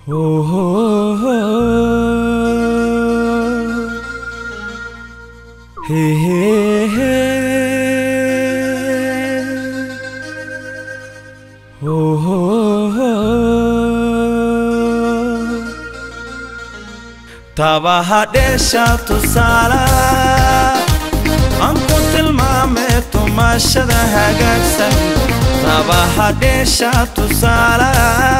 Oh, hey, hey, hey. Tabaha desha tusala anku tilmaame tumashada hagaagsan tabaha desha tusala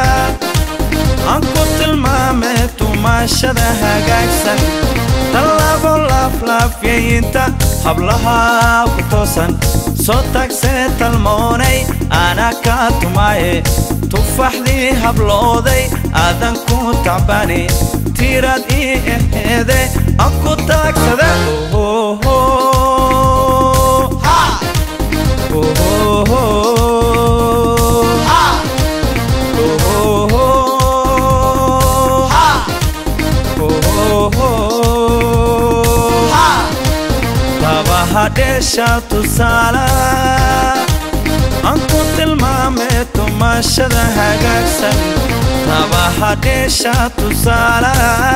anku tilmaame tumashada hagaagsan talabo laflafyinta hablaha ku toosan soo tagsay talmoonay ana ka tumaye tufaxdi hablooday aadan ku tacbani tirad eede anku tagsada ha desha tusala anku tilmaame tumashada hagaagsan tabaha desha tusala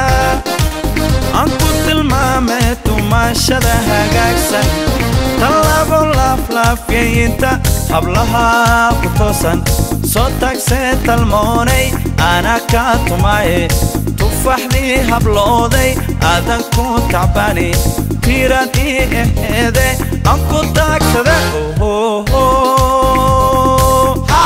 anku tilmaame tumashada hagaagsan talabo laflafyinta hablaha ku toosan soo tagsay talmoonay ana ka tumaye tufaxdi hablooday aadan ku tacbani tirad eede anku tagsada ha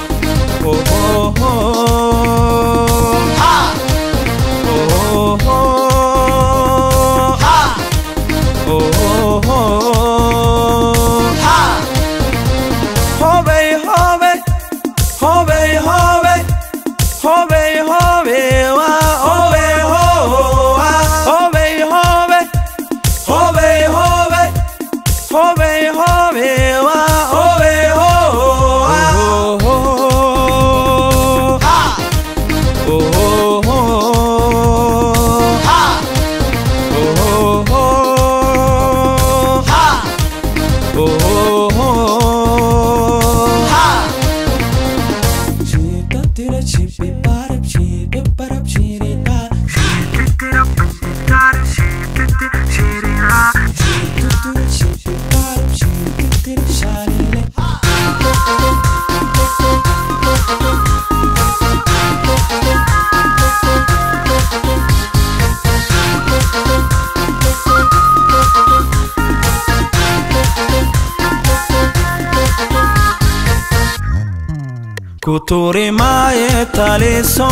kuturi maaye taliso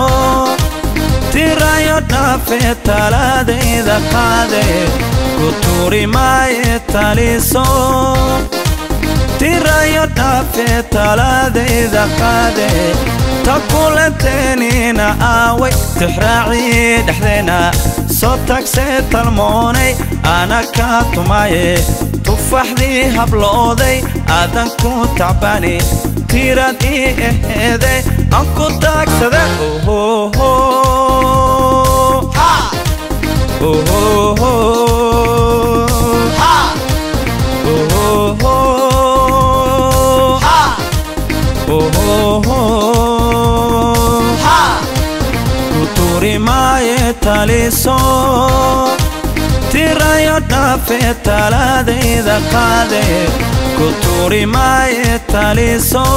tirayo dhafe taladayda qaade kuturi maaye taliso tirayo dhafe taladayda qaade takulanteeniina aaway tixraaci dhexdeena soo tagsay talmoonay ana ka tumaye tufaxdi hablooday aadan ku tacbani tirad eede anku tagsada ha kuturi maaye taliso tirayo dhafe taladayda qaade kuturi maaye taliso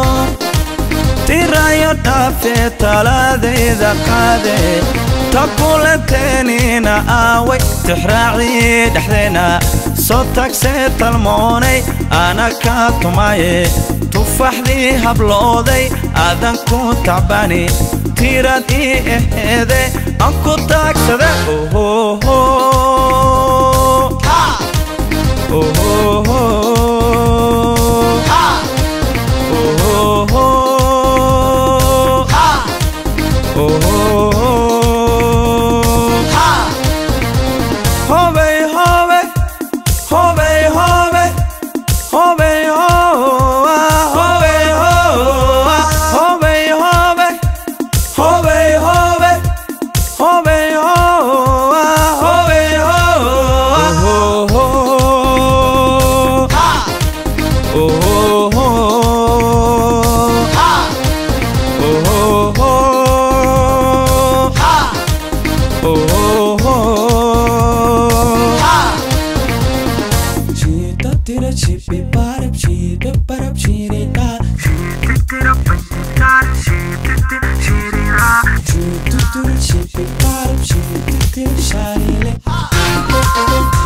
tirayo dhafe taladayda qaade takulanteeniina aaway tixraaci dhexdeena soo tagsay talmoonay ana ka tumaye tufaxdi hablooday aadan ku tacbani tirad eede anku tagsada do it, shake it, bottom, shake it, shiny.